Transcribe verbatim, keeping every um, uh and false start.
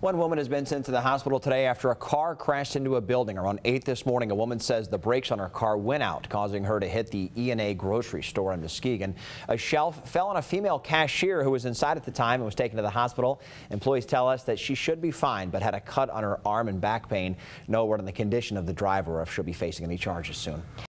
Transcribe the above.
One woman has been sent to the hospital today after a car crashed into a building around eight this morning. A woman says the brakes on her car went out, causing her to hit the E and A grocery store in Muskegon. A shelf fell on a female cashier who was inside at the time and was taken to the hospital. Employees tell us that she should be fine, but had a cut on her arm and back pain. No word on the condition of the driver or if she'll be facing any charges soon.